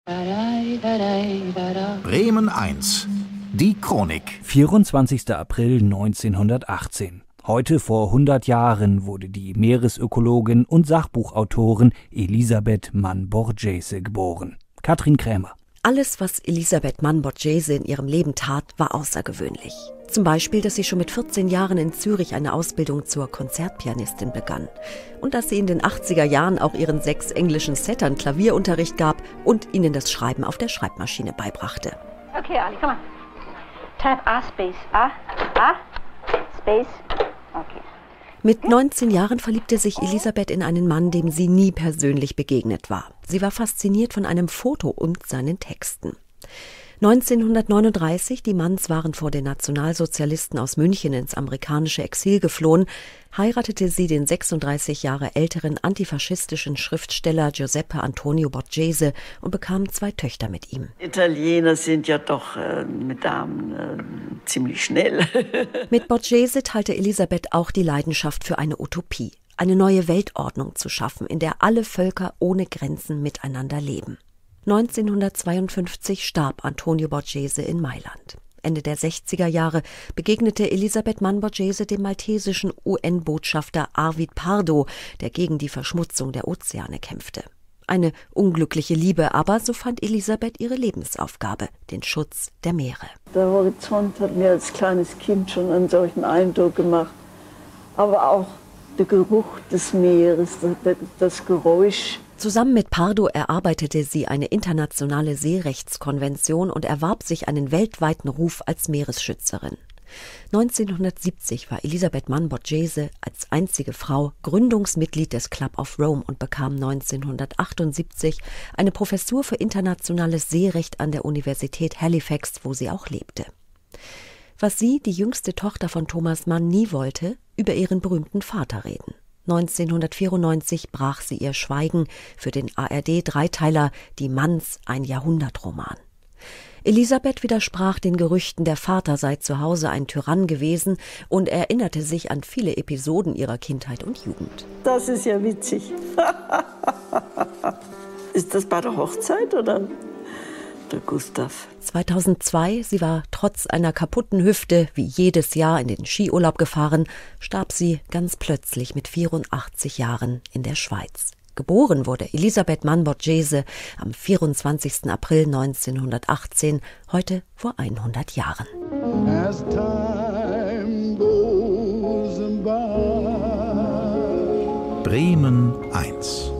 Bremen 1. Die Chronik. 24. April 1918. Heute vor 100 Jahren wurde die Meeresökologin und Sachbuchautorin Elisabeth Mann-Borghese geboren. Katrin Krämer. Alles, was Elisabeth Mann-Borghese in ihrem Leben tat, war außergewöhnlich. Zum Beispiel, dass sie schon mit 14 Jahren in Zürich eine Ausbildung zur Konzertpianistin begann. Und dass sie in den 80er Jahren auch ihren 6 englischen Settern Klavierunterricht gab und ihnen das Schreiben auf der Schreibmaschine beibrachte. Okay, Ali, come on. Type A space. A space. Okay. Mit 19 Jahren verliebte sich Elisabeth in einen Mann, dem sie nie persönlich begegnet war. Sie war fasziniert von einem Foto und seinen Texten. 1939, die Manns waren vor den Nationalsozialisten aus München ins amerikanische Exil geflohen, heiratete sie den 36 Jahre älteren antifaschistischen Schriftsteller Giuseppe Antonio Borghese und bekam 2 Töchter mit ihm. Italiener sind ja doch mit Damen ziemlich schnell. Mit Borghese teilte Elisabeth auch die Leidenschaft für eine Utopie, eine neue Weltordnung zu schaffen, in der alle Völker ohne Grenzen miteinander leben. 1952 starb Antonio Borghese in Mailand. Ende der 60er Jahre begegnete Elisabeth Mann-Borghese dem maltesischen UN-Botschafter Arvid Pardo, der gegen die Verschmutzung der Ozeane kämpfte. Eine unglückliche Liebe, aber so fand Elisabeth ihre Lebensaufgabe, den Schutz der Meere. Der Horizont hat mir als kleines Kind schon einen solchen Eindruck gemacht. Aber auch der Geruch des Meeres, das Geräusch. Zusammen mit Pardo erarbeitete sie eine internationale Seerechtskonvention und erwarb sich einen weltweiten Ruf als Meeresschützerin. 1970 war Elisabeth Mann-Borghese als einzige Frau Gründungsmitglied des Club of Rome und bekam 1978 eine Professur für internationales Seerecht an der Universität Halifax, wo sie auch lebte. Was sie, die jüngste Tochter von Thomas Mann, nie wollte, über ihren berühmten Vater reden. 1994 brach sie ihr Schweigen für den ARD-Dreiteiler Die Manns, ein Jahrhundertroman. Elisabeth widersprach den Gerüchten, der Vater sei zu Hause ein Tyrann gewesen und erinnerte sich an viele Episoden ihrer Kindheit und Jugend. Das ist ja witzig. Ist das bei der Hochzeit oder der Gustav? 2002, sie war trotz einer kaputten Hüfte wie jedes Jahr in den Skiurlaub gefahren, starb sie ganz plötzlich mit 84 Jahren in der Schweiz. Geboren wurde Elisabeth Mann-Borghese am 24. April 1918, heute vor 100 Jahren. As time goes by. Bremen 1.